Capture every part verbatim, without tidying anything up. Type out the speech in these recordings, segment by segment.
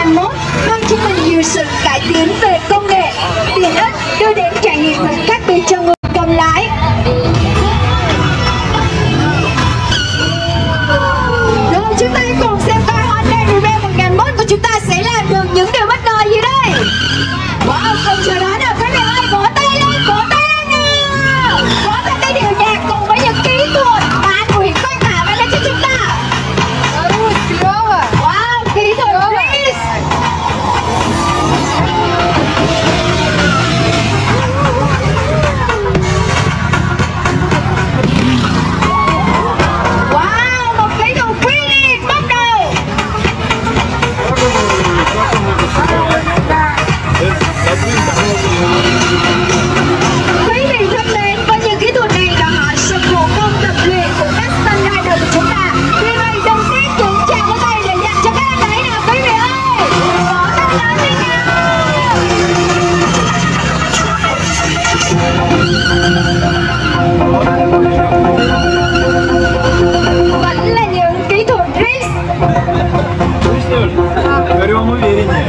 hai mốt mang cho mình nhiều sự cải tiến về công nghệ, tiện ích đưa đến trải nghiệm thật khác biệt cho người cầm lái. Rồi chúng ta cùng xem coi Honda Rebel một nghìn mốt của chúng ta sẽ làm được những điều bất ngờ gì đây. Wow, không chờ đó nào các bạn ơi, vỗ tay lên, vỗ tay lên nào. Vỗ tay tay điều nhạc cùng với những kỹ thuật mà anh Nguyễn Quang Thảo đã cho chúng ta. Wow, kỹ thuật Chris. Wow, một kỹ thuật Chris bắt đầu. Quý vị thân mến, với những kỹ thuật này đòi hỏi sự khổ công tập luyện của các stunt rider của chúng ta. Vì vậy, đầu tiên chúng chào cái tay để dành cho các anh ấy nào quý vị ơi. Vỗ tay lớn đi nào. Vẫn là những kỹ thuật race. Горем увереннее.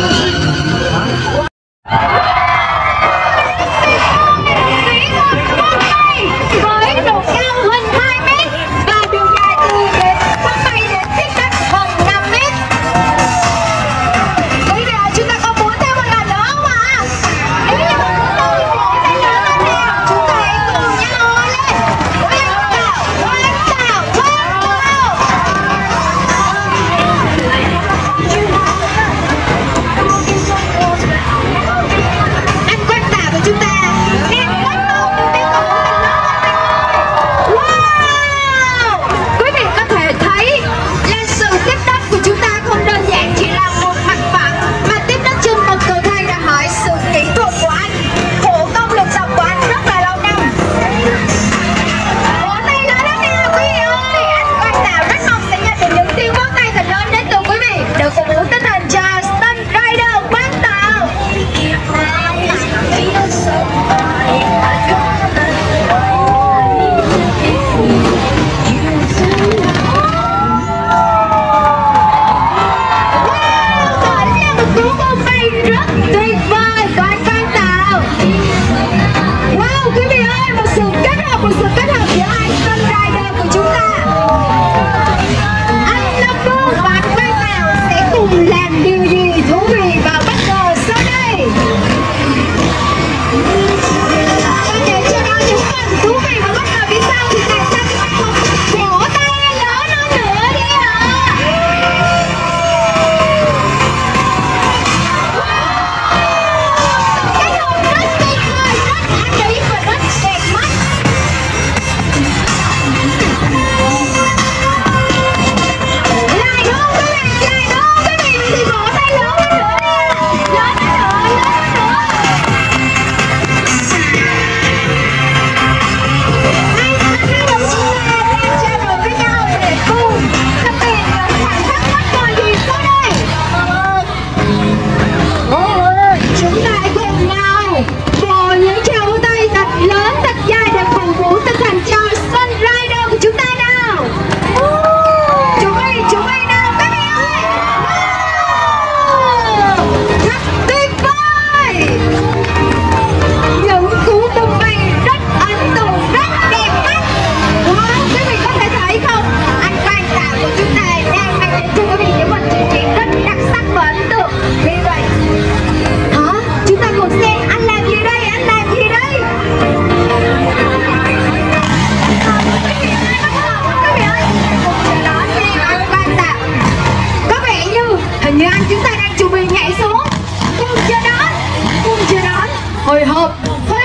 Với độ cao hơn hai mét và đường dài từ đến phát bay đến tiếp đất hơn năm mét. Bây giờ chúng ta có muốn thêm một lần nữa không ạ? Nếu như mà muốn tôi thì vỗ tay lớn lên nào. Chúng ta hãy cùng nhau hô lên. Quang Thảo, Quang Thảo, Quang Thảo. Anh Quang Thảo của chúng ta đang rất lâu được tiếp tục một lần nữa. Wow! Quý vị có thể thấy là sự tiếp đất của chúng ta không đơn giản chỉ là một mặt phẳng, mà tiếp đất trên một cầu thang đòi hỏi sự kỹ thuật của anh, khổ công luyện tập của anh rất là lâu năm. Vỗ tay lớn lên nào quý vị ơi! Anh Quang Thảo rất mong sẽ nhận được những tiếng vỗ tay thật lớn đến từ quý vị để cổ vũ tinh thần cho stunt rider Quang Thảo. Đó là một cú bông bay rất tuyệt vời của anh Quang Thảo. Wow, quý vị ơi, một sự kết hợp, một sự kết hợp giữa hai stunt rider của chúng ta. Anh Lâm Vương và anh Quang Thảo sẽ cùng làm điều gì thú vị và bất ngờ sau đây. Và để cho đó những phần thú vị và bất ngờ phía sau thì tại sao chúng ta không vỗ tay lớn hơn nữa đi ạ? Cái hồn rất tuyệt vời, rất ăn ý và rất đẹp mắt. Lại nữa quý vị, lại nữa quý vị, thì vỗ tay lớn hơn nữa đi ạ. Lớn hơn nữa, lớn hơn nữa. Hai đồng chí là đang trao đổi với nhau để cùng thực hiện những khoảnh khắc bất ngờ gì sau đây. Chúng ta hãy cùng nhau vỗ những tràng vỗ tay thật lớn, thật dài để cổ vũ tinh thần cho stunt rider của chúng ta nào. Chúng mình, chúng mình nào các bạn ơi. Wow! Thật tuyệt vời. Những cú tung bay rất ấn tượng, rất đẹp mắt. Wow, quý vị có thể thấy không? Anh Quang Thảo của chúng ta đang mang đến cho quý vị những phần trình diễn rất đặc sắc và ấn tượng. Vì vậy, hả? Chúng ta cùng xem anh làm gì đây? Anh làm gì đây? Quý vị ơi, cùng chờ đón xem anh Quang Thảo. Có vẻ như hình như anh chúng ta đang chuẩn bị nhảy xuống. Cùng chờ đón, cùng chờ đón. Hồi hộp, hồi